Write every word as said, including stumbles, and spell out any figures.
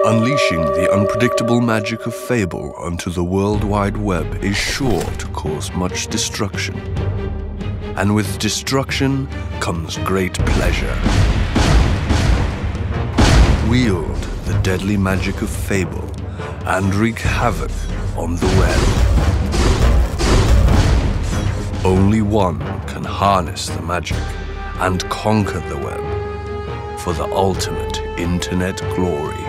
Unleashing the unpredictable magic of Fable onto the World Wide Web is sure to cause much destruction. And with destruction comes great pleasure. Wield the deadly magic of Fable and wreak havoc on the web. Only one can harness the magic and conquer the web for the ultimate internet glory.